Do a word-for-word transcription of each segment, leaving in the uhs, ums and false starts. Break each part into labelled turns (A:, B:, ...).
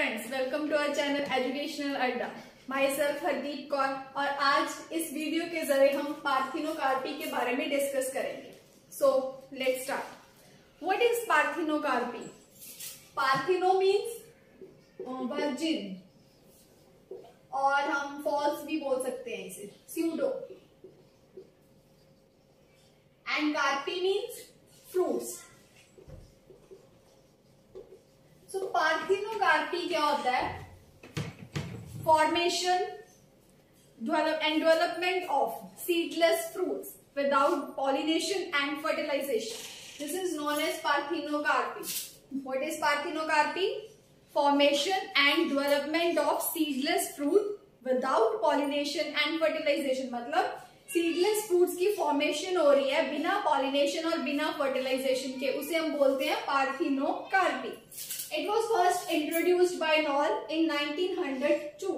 A: Friends, welcome to our channel educational Adda. My self Hardeep Kaur, और आज इस वीडियो के जरिए हम पार्थिनोकार्पी के बारे में डिस्कस करेंगे। So let's start. What is parthenocarpy? Partheno means virgin, और हम फॉल्स भी बोल सकते हैं इसे, pseudo. And carpy means fruits. So parthenocarpy क्या होता है? Formation and development of seedless fruits without pollination and fertilization. This is known as parthenocarpy. What is parthenocarpy? Formation and development of seedless fruit without pollination and fertilization. मतलब seedless fruits की formation हो रही है बिना pollination और बिना fertilisation के, उसे हम बोलते हैं parthenocarpy. It was first introduced by Knoll in nineteen hundred two.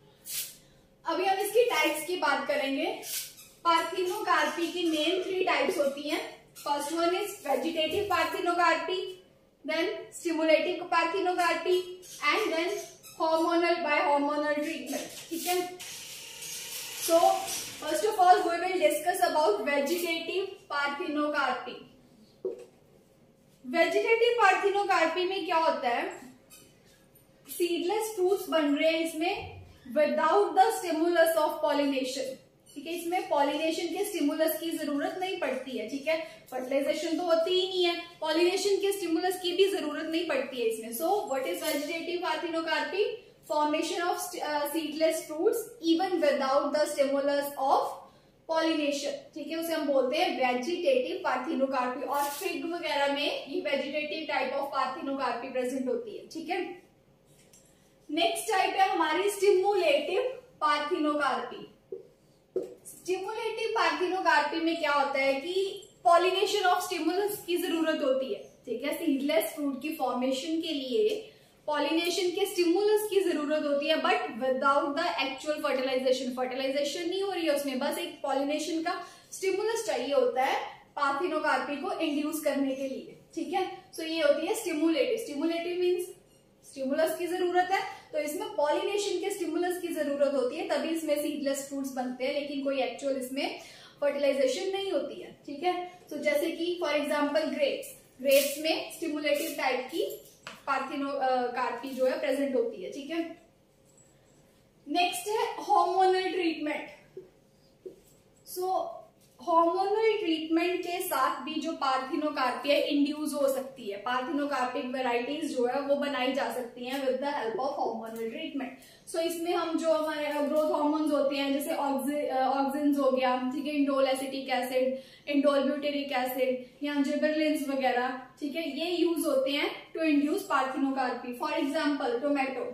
A: अभी हम इसकी टाइप्स की बात करेंगे। पार्थिनोकार्पी की मेन थ्री टाइप्स होती हैं। First one is vegetative parthenocarpy, then stimulative parthenocarpy, and then hormonal by hormonal treatment. ठीक है। So first of all we will discuss about vegetative parthenocarpy. Vegetative parthenocarpy में क्या होता है? सीडलेस फ्रूट्स बन रहे हैं इसमें without the stimulus of pollination. ठीक है, इसमें पॉलिनेशन के स्टिमुलस की जरूरत नहीं पड़ती है। ठीक है, फर्टिलाइजेशन तो होती ही नहीं है, पॉलिनेशन के स्टिमुलस की भी जरूरत नहीं पड़ती है इसमें। So what is vegetative parthenocarpy? Formation of seedless fruits even without the stimulus of pollination. ठीक है, उसे हम बोलते हैं वेजिटेटिव पार्थिनोकार्पी। और फिग वगैरह में ये vegetative type of parthenocarpy present होती है। ठीक है। नेक्स्ट टाइप है हमारी स्टिमुलेटिव पार्थिनोकार्पी। स्टिमुलेटिव पार्थिनोकार्पी में क्या होता है कि पॉलिनेशन ऑफ स्टिमुलस की जरूरत होती है। ठीक है, सीडलेस फ्रूट की फॉर्मेशन के लिए पॉलिनेशन के स्टिमुलस की जरूरत होती है, but without the actual fertilization. Fertilization नहीं हो रही है उसमें, बस एक पॉलिनेशन का स्टिमुलस चाहिए होता है पार्थिनोकार्पी को इंड्यूस करने के लिए। ठीक है, सो so ये होती है स्टिमुलेटिव। स्टिमुलेटिव मीन्स स्टिमुलस की जरूरत है, तो इसमें पॉलिनेशन के स्टिमुलस की जरूरत होती है, तभी इसमें सीडलेस फ्रूट्स बनते हैं, लेकिन कोई एक्चुअल इसमें फर्टिलाइजेशन नहीं होती है। ठीक है, सो so जैसे कि फॉर एग्जाम्पल ग्रेप्स। ग्रेप्स में स्टिमुलेटिव टाइप की पार्थिनोकार्पी जो है प्रेजेंट होती है। ठीक है। नेक्स्ट है hormonal treatment. So hormonal treatment के साथ भी जो पार्थिनोकार्पी है इंड्यूस हो सकती है। पार्थिनोकार्पिक वेराइटीज जो है वो बनाई जा सकती हैं with the help of hormonal treatment. So इसमें हम जो हमारे ग्रोथ हार्मोन्स होते हैं, जैसे ऑक्सिन्स हो गया, ठीक है, indole acetic acid, indole butyric acid या जिबरलिन्स वगैरह, ठीक है, ये यूज होते हैं to induce parthenocarpy. For example tomato,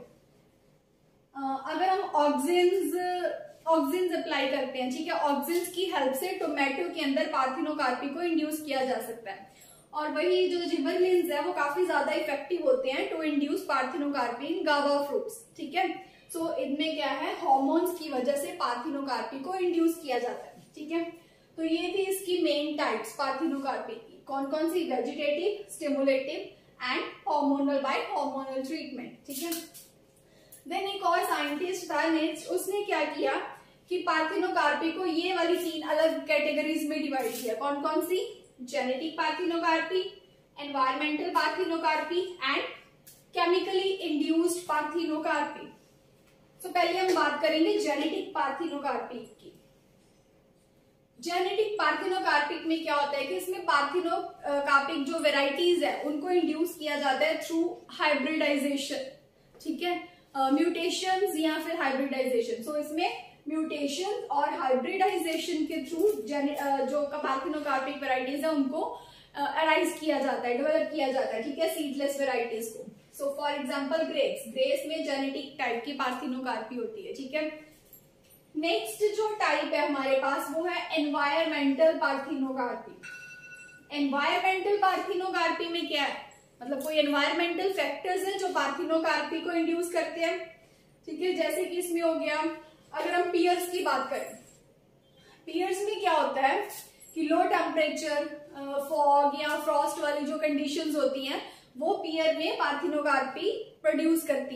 A: अगर हम ऑक्सिन्स ऑक्सिन्स अप्लाई करते हैं, ठीक है, ऑक्सिन्स की हेल्प से टोमेटो के अंदर पार्थिनोकार्पी को इंड्यूस किया जा सकता है। और वही जो जिबरलिन्स है वो काफी ज्यादा इफेक्टिव होते हैं टू इंड्यूस पार्थिनोकार्पी इन गावा फ्रूट्स। ठीक है, सो so, इनमें क्या है, हार्मोन्स की वजह से पार्थिनोकार्पी को इंड्यूस किया जाता है। ठीक है, तो ये थी इसकी मेन टाइप्स पार्थिनोकार्पी की। कौन कौन सी? Vegetative, stimulative and hormonal by hormonal treatment. ठीक है। देन एक और साइंटिस्ट था नेक्स्ट, उसने क्या किया कि पार्थिनोकार्पी को ये वाली तीन अलग कैटेगरीज में डिवाइड किया। कौन कौन सी? Genetic parthenocarpy, environmental parthenocarpy and chemically induced parthenocarpy. तो पहले हम बात करेंगे जेनेटिक पार्थिनोकार्पी की। जेनेटिक पार्थिनोकार्पिक में क्या होता है कि इसमें पार्थिनोकार्पिक जो वेराइटीज है उनको इंड्यूस किया जाता है थ्रू हाइब्रिडाइजेशन। ठीक है, म्यूटेशंस uh, या फिर हाइब्रिडाइजेशन। सो so, इसमें म्यूटेशन और हाइब्रिडाइजेशन के थ्रू uh, जो पार्थिनोकार्पिक वेराइटीज है उनको अराइज uh, किया जाता है, डेवलप किया जाता है। ठीक है, सीडलेस वेराइटीज को। So for example grapes, grapes में जेनेटिक टाइप की पार्थिनोकार्पी होती है। ठीक है। नेक्स्ट जो टाइप है हमारे पास वो है एनवायरमेंटल पार्थिनोकार्पी। एनवायरमेंटल पार्थिनोकार्पी में क्या है? मतलब कोई एनवायरमेंटल फैक्टर्स हैं जो पार्थिनोकार्पी को इंड्यूस करते हैं। ठीक है, जैसे कि इसमें हो गया, अगर हम पियर्स की बात करें, पियर्स में क्या होता है कि लो टेम्परेचर, फॉग या फ्रॉस्ट वाली जो कंडीशंस होती हैं वो पियर में पार्थिनोकार्पी प्रोड्यूस करती है।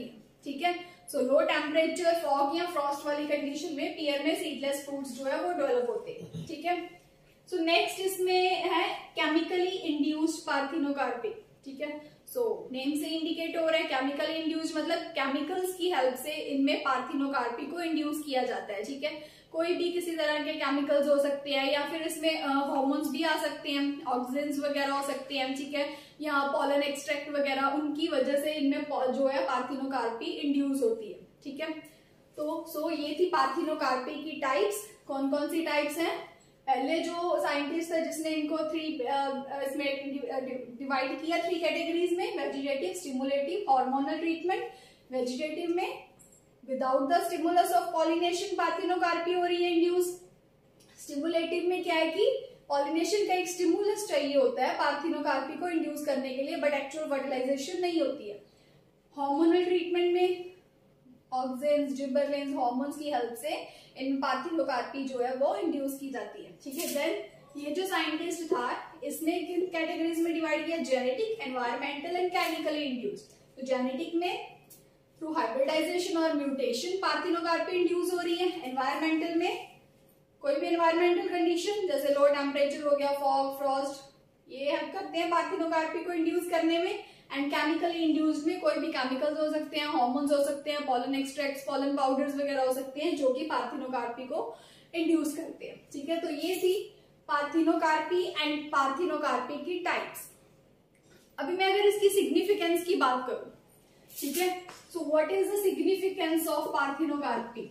A: ठीक है। सो लो टेम्परेचर, फॉग या फ्रॉस्ट वाली कंडीशन में पीयर में सीडलेस फ्रूट्स जो है वो डेवलप होते हैं, ठीक है। सो नेक्स्ट इसमें है केमिकली इंड्यूस्ड पार्थिनोकार्पी, ठीक है। सो नेम से इंडिकेट हो रहा है केमिकली इंड्यूस्ड, मतलब केमिकल्स की हेल्प से इनमें पार्थिनोकार्पी को इंड्यूस किया जाता है, ठीक है। कोई भी किसी तरह के केमिकल्स हो सकते हैं या फिर इसमें हार्मोन्स भी आ सकते हैं, ऑक्सीजन वगैरह हो सकते हैं, ठीक है, या पॉलन एक्सट्रैक्ट वगैरह, उनकी वजह से इनमें जो है पार्थिनोकार्पी इंड्यूस होती है, ठीक है। तो सो ये थी पार्थिनोकार्पी की टाइप्स। कौन कौन सी टाइप्स हैं? पहले जो साइंटिस्ट है जिसने इनको थ्री इसमें डिवाइड किया थ्री कैटेगरीज में, vegetative, stimulative, hormonal treatment. Vegetative में without the stimulus of pollination parthenocarpy हो रही है इंड्यूस। स्टिमुलेटिव में क्या है कि पॉलिनेशन का एक स्टिमुलस चाहिए होता है पार्थिनोकार्पी को इंड्यूस करने के लिए, बट एक्चुअल फर्टिलाइजेशन नहीं होती है। हार्मोनल ट्रीटमेंट में ऑक्सीन, जिबरलिन्स, हार्मोन्स की हेल्प से इन पार्थिनोकार्पी जो है वो इंड्यूस की जाती है, ठीक है। देन ये जो साइंटिस्ट था इसने किन कैटेगरीज में डिवाइड किया? Genetic, environmental and chemically induced. तो जेनेटिक में थ्रू हाइब्रिडाइजेशन और म्यूटेशन पार्थिनोकार्पी इंड्यूस हो रही है। एनवायरमेंटल में कोई भी एनवायरमेंटल कंडीशन जैसे लो टेम्परेचर हो गया, फॉग, फ्रॉस्ट, ये हेल्प करते हैं पार्थिनोकार्पी को इंड्यूस करने में। एंड केमिकली इंड्यूस्ड में कोई भी केमिकल्स हो सकते हैं, हार्मोन्स हो सकते हैं, पॉलन एक्सट्रैक्ट्स, पॉलन पाउडर्स वगैरह हो सकते हैं जो कि पार्थिनोकार्पी को इंड्यूस करते हैं, ठीक है। तो ये थी पार्थिनोकार्पी एंड पार्थिनोकार्पी की टाइप्स। अभी मैं अगर इसकी सिग्निफिकेंस की बात करूं, ठीक है, so what is the significance of parthenocarpy?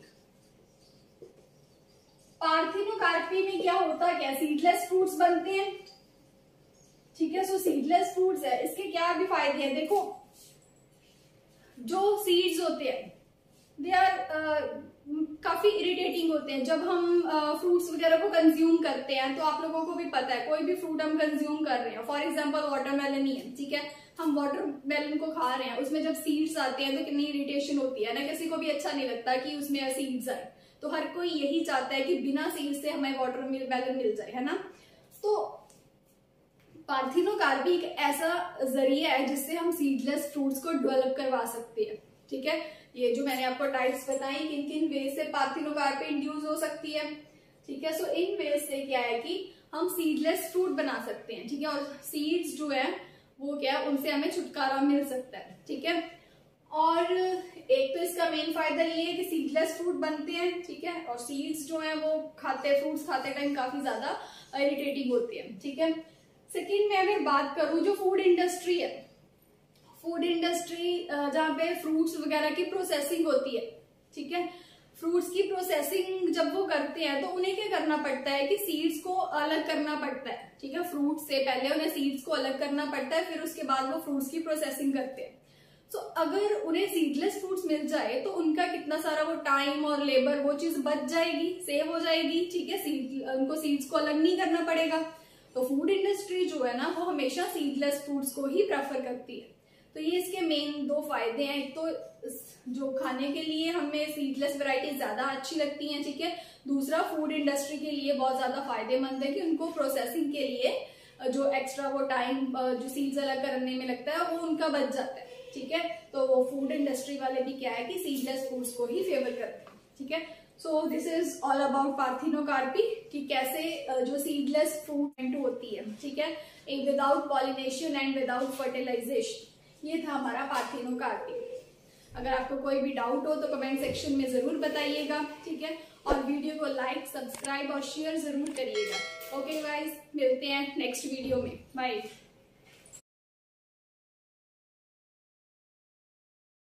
A: Parthenocarpy में क्या होता है? क्या सीडलेस फ्रूट्स बनते हैं, ठीक है। सो सीडलेस फ्रूट्स है, इसके क्या भी फायदे हैं? देखो, जो सीड्स होते हैं दे आर काफी इरिटेटिंग होते हैं। जब हम फ्रूट्स uh, वगैरह को कंज्यूम करते हैं तो आप लोगों को भी पता है, कोई भी फ्रूट हम कंज्यूम कर रहे हैं, फॉर एग्जांपल वाटरमेलन ही है, ठीक है, हम वाटरमेलन को खा रहे हैं, उसमें जब सीड्स आते हैं तो कितनी इरिटेशन होती है ना, किसी को भी अच्छा नहीं लगता कि उसमें सीड्स आए। तो हर कोई यही चाहता है कि बिना सीड्स से हमें वाटरमेलन मिल जाए, है ना। तो पार्थिनोकार्पी एक ऐसा जरिया है जिससे हम सीडलेस फ्रूट्स को डेवलप करवा सकते हैं, ठीक है। ये जो मैंने आपको टाइप्स बताई, किन किन वे से पार्थिनोकार्पी इंड्यूस हो सकती है, ठीक है। सो इन वे से क्या है कि हम सीडलेस फ्रूट बना सकते हैं, ठीक है, और सीड्स जो है वो क्या है, उनसे हमें छुटकारा मिल सकता है, ठीक है। और एक तो इसका मेन फायदा ये है कि सीडलेस फ्रूट बनते हैं, ठीक है, और सीड्स जो है वो खाते फ्रूट्स खाते टाइम काफी ज्यादा इरिटेटिंग होती है, ठीक है। सेकेंड में अगर बात करूं, जो फूड इंडस्ट्री है, फूड इंडस्ट्री जहाँ पे फ्रूट्स वगैरह की प्रोसेसिंग होती है, ठीक है, फ्रूट्स की प्रोसेसिंग जब वो करते हैं तो उन्हें क्या करना पड़ता है कि सीड्स को अलग करना पड़ता है, ठीक है। फ्रूट से पहले उन्हें सीड्स को अलग करना पड़ता है, फिर उसके बाद वो फ्रूट्स की प्रोसेसिंग करते हैं। तो अगर उन्हें सीडलेस फ्रूट्स मिल जाए तो उनका कितना सारा वो टाइम और लेबर वो चीज बच जाएगी, सेव हो जाएगी, ठीक है, सीड उनको सीड्स को अलग नहीं करना पड़ेगा। तो फूड इंडस्ट्री जो है ना वो हमेशा सीडलेस फ्रूट्स को ही प्रेफर करती है। तो ये इसके मेन दो फायदे हैं, एक तो जो खाने के लिए हमें सीडलेस वैरायटी ज्यादा अच्छी लगती हैं, ठीक है, दूसरा फूड इंडस्ट्री के लिए बहुत ज्यादा फायदेमंद है कि उनको प्रोसेसिंग के लिए जो एक्स्ट्रा वो टाइम जो सीड्स अलग करने में लगता है वो उनका बच जाता है, ठीक है। तो वो फूड इंडस्ट्री वाले भी क्या है कि सीडलेस फ्रूट्स को ही फेवर करते हैं, ठीक है। So this is all about parthenocarpy कि कैसे जो सीडलेस फ्रूट होती है, ठीक है, without pollination and without fertilization. ये था हमारा पार्थिनोकार्पी। अगर आपको कोई भी डाउट हो तो कमेंट सेक्शन में जरूर बताइएगा, ठीक है, और वीडियो को लाइक, सब्सक्राइब और शेयर जरूर करिएगा। ओके गाइस, मिलते हैं नेक्स्ट वीडियो में, बाय।